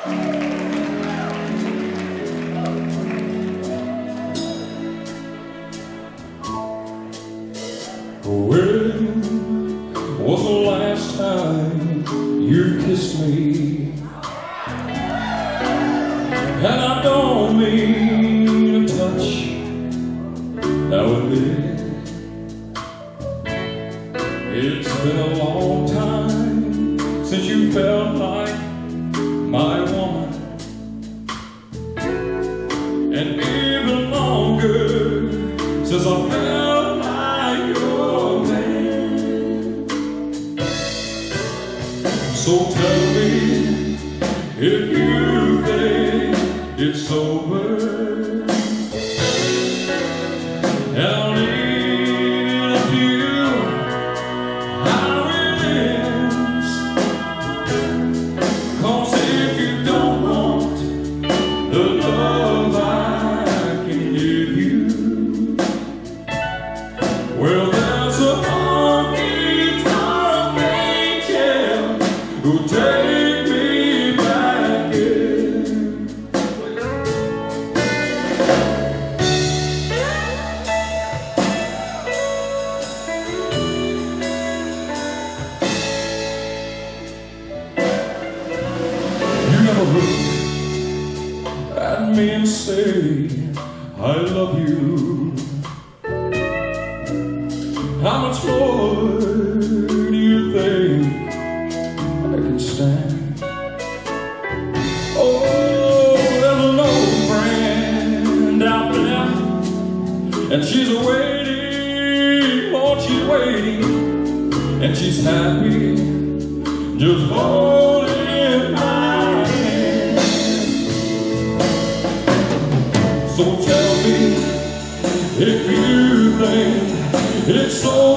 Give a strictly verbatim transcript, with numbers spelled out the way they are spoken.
When was the last time you kissed me? And I don't mean a touch, now admit it. It's been a long time since you felt like my woman, and even longer since I felt like your man. So tell me if you think it's over, and I'll leave it to you how it ends. 'Cause if you don't want the love I can give you, well, there's a honky tonk angel who'll take me back in. You never look at me and say, I love you. How much more do you think I can stand? Oh, there's an old friend out there, and she's waiting, oh, she's waiting, and she's happy just holding my hand. So tell me if you think it's so